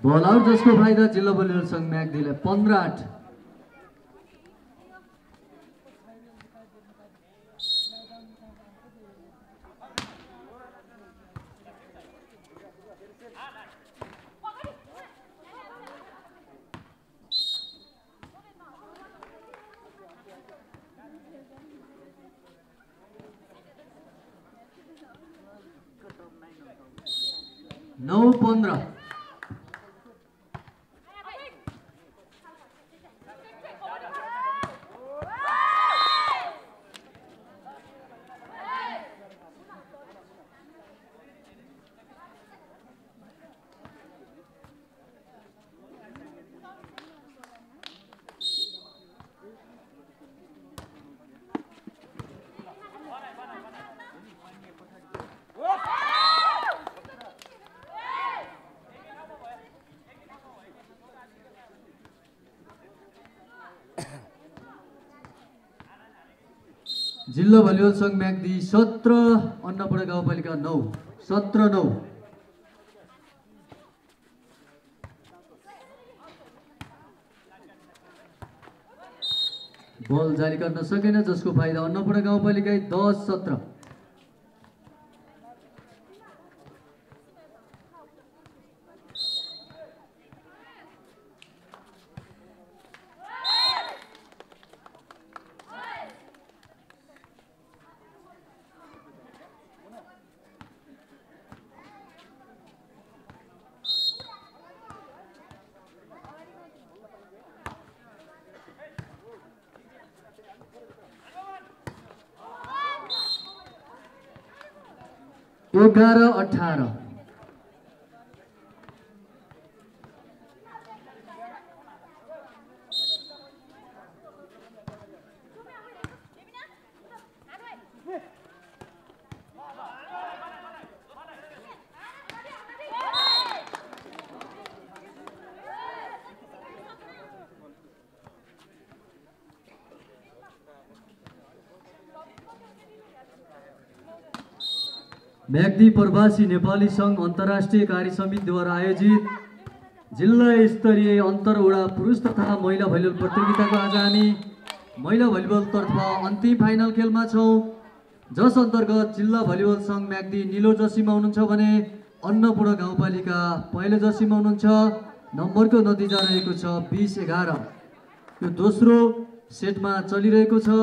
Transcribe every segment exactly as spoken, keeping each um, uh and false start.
बल out जसको फाइदा जिल्ला भलिबल संघ म्याग्दीलाई पन्ध्र आठ। नौ पन्ध्र। जिल्ला भलिबल संघ म्याग्दी सत्र, अन्नपूर्ण गाउँपालिका नौ। सत्र नौ। बल जारी गर्न सकेन जसको फाइदा अन्नपूर्ण गाउँपालिका दस सत्र। एघार अठार। म्याग्दी प्रवासी नेपाली संघ अन्तर्राष्ट्रिय कार्य समितिद्वारा आयोजित जिल्ला स्तरीय अन्तरवडा पुरुष तथा महिला भलिबल प्रतियोगिताको आज हामी महिला भलिबलतर्फ अन्तिम फाइनल खेलमा छौँ, जस अन्तर्गत जिल्ला भलिबल संघ म्याग्दी निलो जर्सीमा हुनुहुन्छ भने अन्नपूर्ण गाउँपालिका पहिलो जर्सीमा हुनुहुन्छ। नम्बरको नतिजा रहेको छ बीस एघार। यो दोस्रो सेटमा चलिरहेको छ।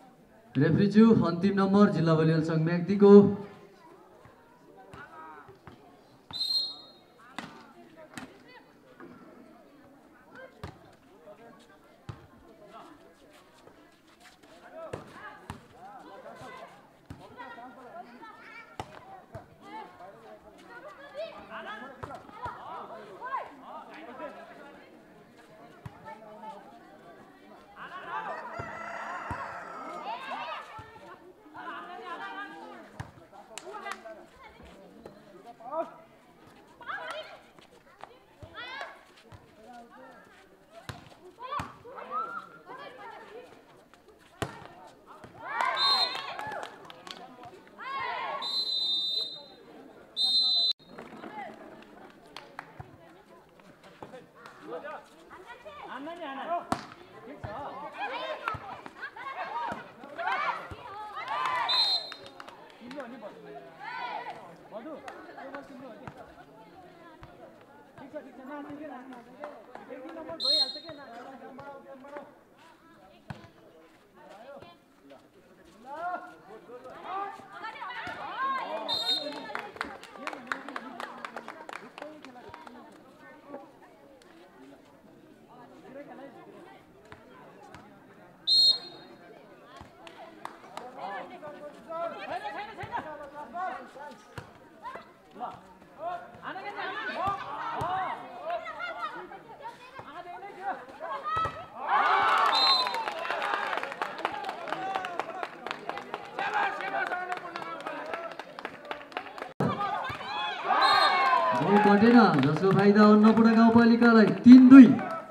रेफ्रीज्यू अन्तिम नम्बर जिल्ला भलिबल संघ म्याग्दीको गोल कटेन, जसको फाइदा अन्नपूर्ण गाउँपालिकालाई तीन दुई।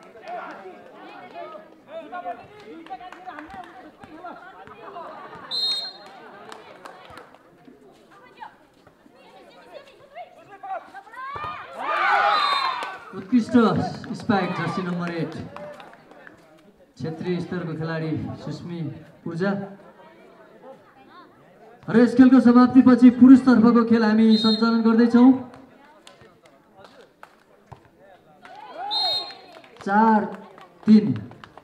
उत्कृष्ट स्पाइक जर्सी नम्बर एट क्षेत्रीय स्तरको खेलाडी सुस्मी पूजा। र यस खेलको समाप्तिपछि पुरुषतर्फको खेल हामी सञ्चालन गर्दैछौँ। चार तीन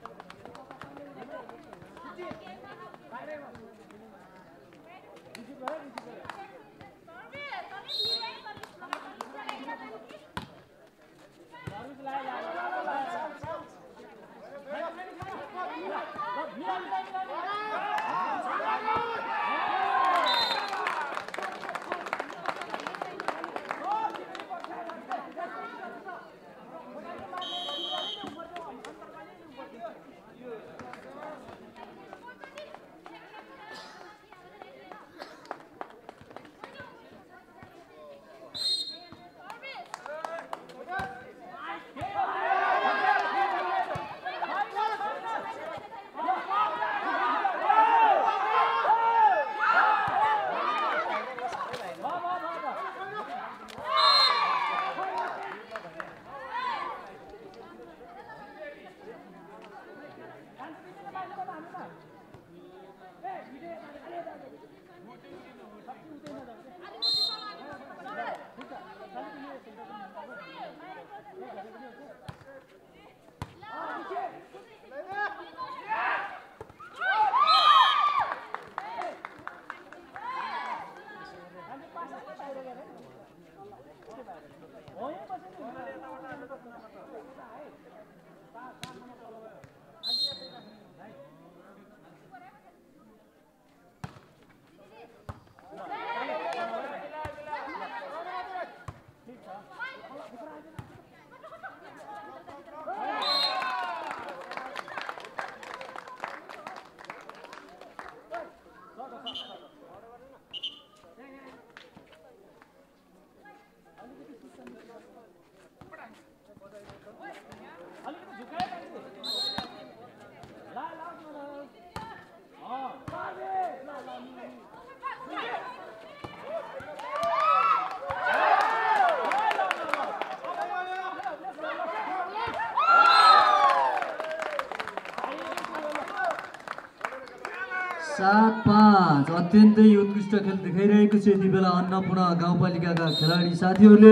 सात पाँच अत्यन्तै उत्कृष्ट खेल देखाइरहेको छ यति बेला अन्नपूर्ण गाउँपालिकाका खेलाडी साथीहरूले।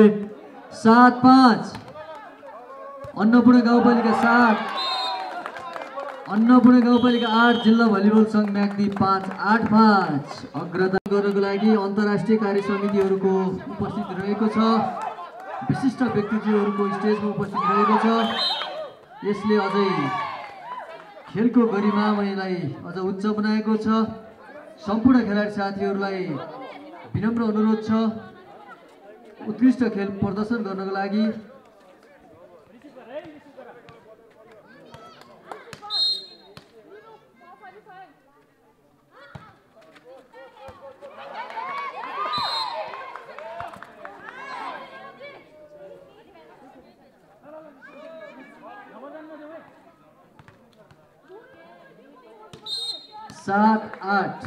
सात पाँच अन्नपूर्ण गाउँपालिका सात अन्नपूर्ण गाउँपालिका आठ जिल्ला भलिबल सङ्घ म्याग्दी पाँच आठ पाँच अग्रता गर्नको लागि अन्तर्राष्ट्रिय कार्य समितिहरूको उपस्थित रहेको छ। विशिष्ट व्यक्तित्वहरूको स्टेजमा उपस्थित रहेको छ। यसले अझै खेलको गरिमामयलाई अझ उच्च बनाएको छ। सम्पूर्ण खेलाडी साथीहरूलाई विनम्र अनुरोध छ उत्कृष्ट खेल प्रदर्शन गर्नको लागि। सात आठ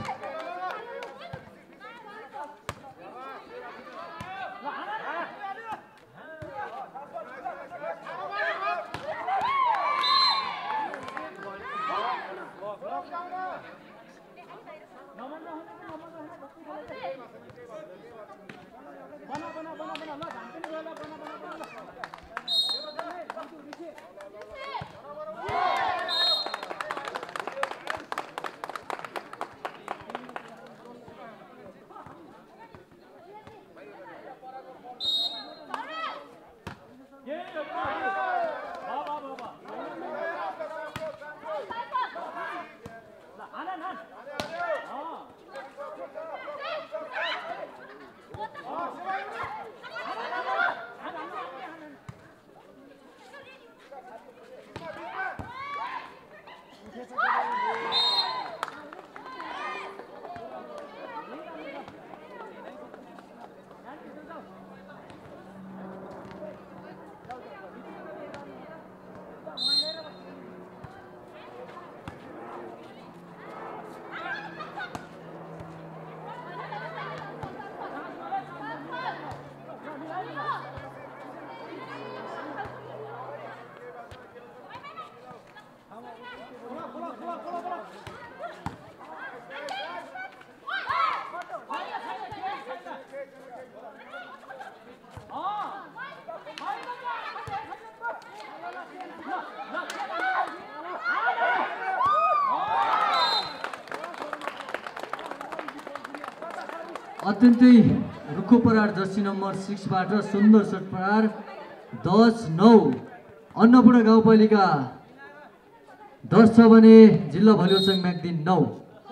अत्यन्तै रुखो परार जर्सी नम्बर सिक्सबाट सुन्दर सट परार दस नौ। अन्नपूर्ण गाउँपालिका दस छ भने जिल्ला भलिबल संघ म्याग्दी नौ।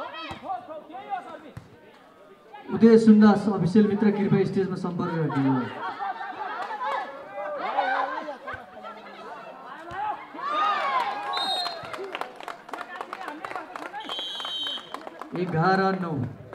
उदय सुन्दास अफिसियल मित्र कृपया स्टेजमा सम्पर्क गरिदिनु। एघार नौ।